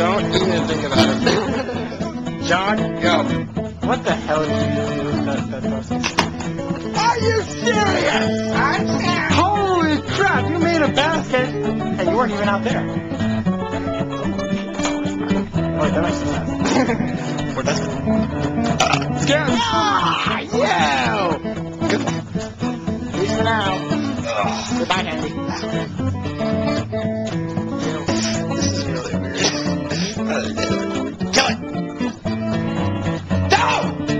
Don't even think about it. John? Yo. What the hell did you do with that person? Are you serious? I'm serious. Holy crap, you made a basket and you weren't even out there. Oh, that makes sense. Or does it? Scare me! Ah, yeah! At least for now. Goodbye, Handy. This is really weird. Kill it! No!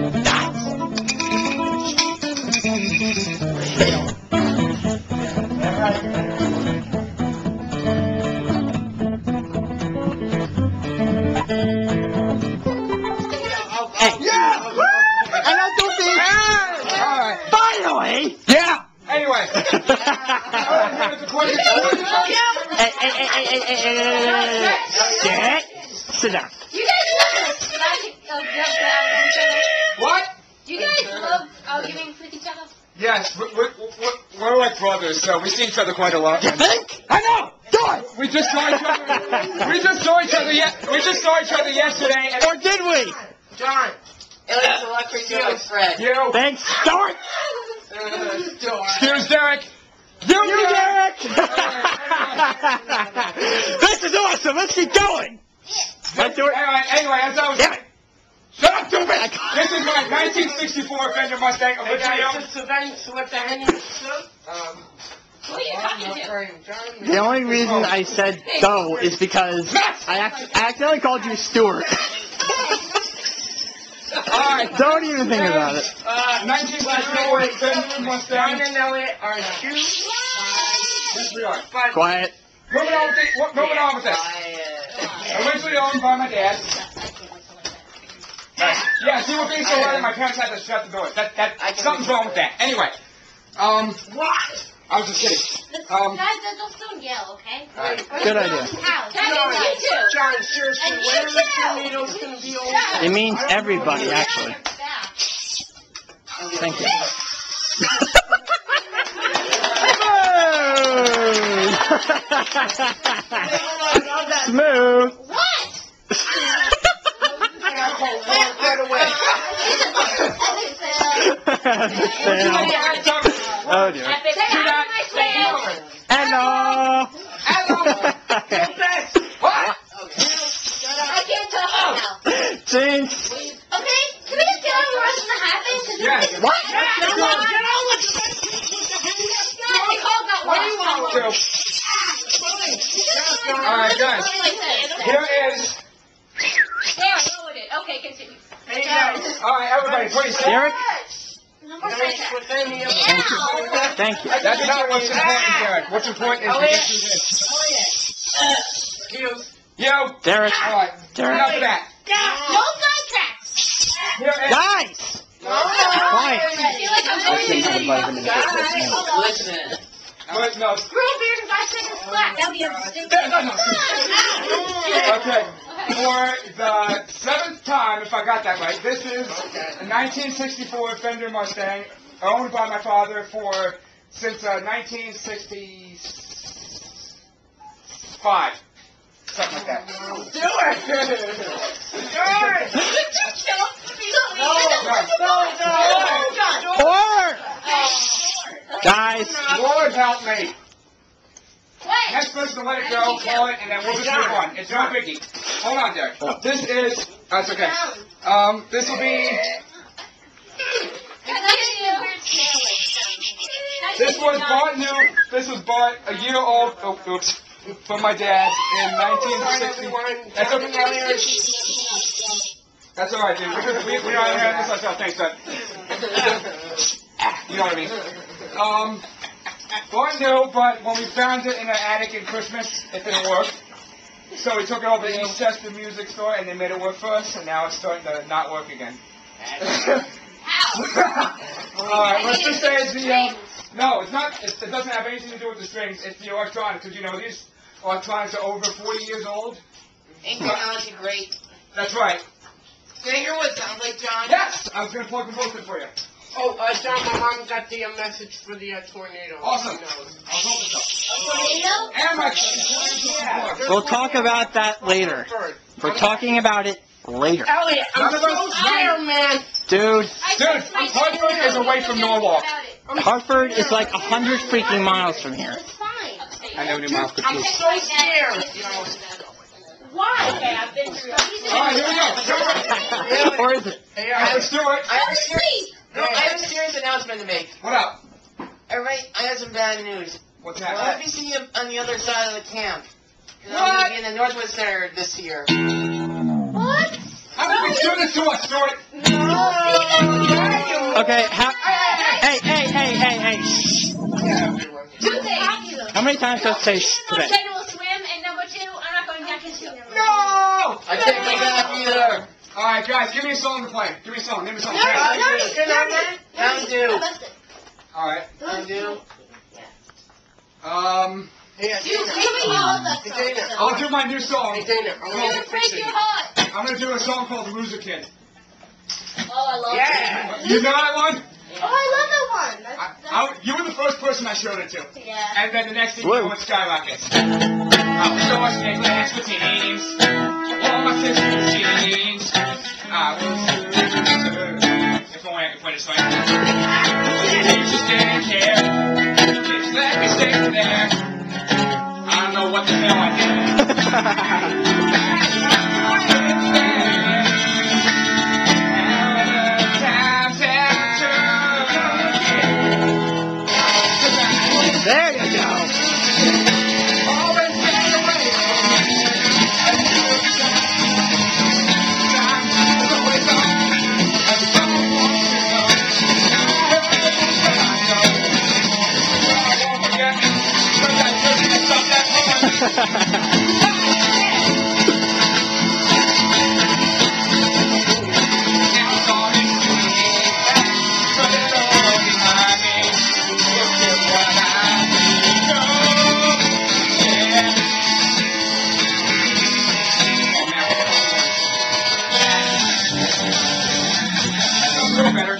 Finally! Yeah! Anyway. Sit down. You guys What? Do you guys love arguing with each other? Yes, we're like brothers, so we see each other quite a lot. You think? I know! Do it! We just saw each other. We just saw each other yesterday. And Or did we? John, it was electric to Fred. you. Thanks, Start. Here's Derek. You, Derek! This is awesome. Let's keep going. Let's do it. Anyway, as I was saying. Shut up, stupid! This is my 1964 Fender Mustang originally owned. What the hell? Who are you talking to? The only reason I said go is because I accidentally called you Stuart. Alright, Don't even think about it. 1964 Fender Mustang. John and Elliot are two. Yes, we are. Quiet. Moving on with this. Originally owned by my dad. Yeah, see, we're being so loud that my parents had to shut the door. Something's wrong with that. Anyway, What? I was just kidding. Guys, don't yell, okay? Good idea. You too. John, seriously, And when are you the too. tornadoes going to be over? It means everybody, actually. Thank you. Smooth. What? Right away. Oh dear. Hello. What? I can't talk now. Jinx. Okay, can we just get over what's going to happen? Yes. What? What do you want to do? Alright, guys. Here is. There, I know it is. Okay, continue. Alright, everybody, please. Derek? No more sidetrack. Thank you. That's not what's important, Derek. What's important is we get through this. You. Derek. Alright. Derek. Enough of that. No sidetracks. Here is. Guys. Quiet. I feel like I'm going to Listen. No. Screw beard and 5 seconds flat. That would be Okay. For the 7th time, if I got that right, this is a 1964 Fender Mustang owned by my father since 1965. Something like that. Do it! Four. Guys. Lord help me. What? Next person to let it go, call it, and then we'll just move on. It's no biggie. Hold on, Derek. This is. That's okay. This will be. This was bought new. This was bought a year old. Oh, oops. From my dad in 1960. That's okay. That's all right, dude. We don't have this ourselves. Thanks, bud. You know what I mean. Bought new, but when we found it in an attic in Christmas, it didn't work. So we took it over to the East Chester Music Store, and they made it work for us, and now it's starting to not work again. Alright, let's just say it's the, no, it's not, it doesn't have anything to do with the strings, it's the electronics, because, you know, these electronics are over 40 years old. Ain't technology great? That's right. Can I hear what it sounds like, John? Yes! I was going to plug them both in for you. Oh, John, my mom got the message for the tornado. Awesome. She knows. I'll hope so. Tornado? And my... Yeah. We'll talk about that later. We're talking about it later. Elliot, I'm None of us so scared, man. Dude, Dude, Hartford is away from Norwalk. Hartford is like 100 freaking miles from here. It's fine. I know New Miles could I'm choose. so scared. Why? Okay, I've been through it. Alright, here we go. Or is it? Hey, Let's do it. I have a serious announcement to make. What up? Everybody, I have some bad news. What's Well, that? let me see you on the other side of the camp. 'Cause I'm What? going to be in the Northwest Center this year. What? How did we do this to us, Stuart? Okay, hey. Shh. Two things. How many times do I say shh Number today? 10 will swim, and number 2, I'm not going back into it. No! I can't make that either. Alright, guys, give me a song to play. Give me a song. Name a song. No, Alright. Mountain Dew. Alright. Mountain Dew. Hey, Dude, give me all the Dana. songs. I'll do my new song. Hey, Dana, I'm Dude, going to break fix your it. heart. I'm gonna do a song called Loser Kid. Oh, I love Yeah. You know that one? it. Oh, I love that one. You were the first person I showed it to. Yeah. And then the next thing you know, it skyrockets. I was so snake expertise. All my sisters jeans. I was if only I could play this right. Just didn't care. Just let me stay there. I don't know what the hell I did. There you go. Better.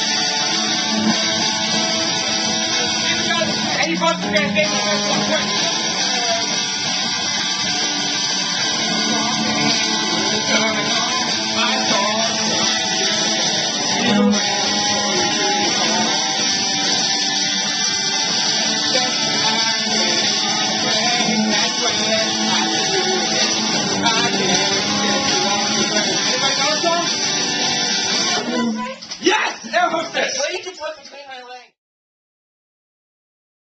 Any votes for Van Dam?